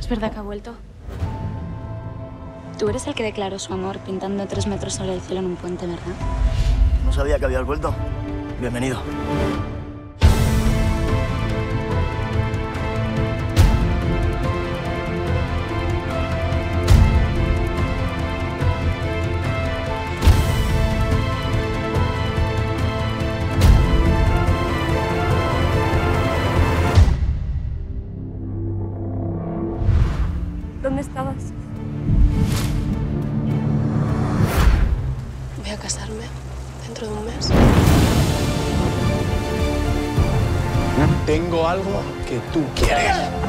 Es verdad que ha vuelto. Tú eres el que declaró su amor pintando 3 metros sobre el cielo en un puente, ¿verdad? No sabía que habías vuelto. Bienvenido. ¿Dónde estabas? Voy a casarme dentro de un mes. Tengo algo que tú quieres.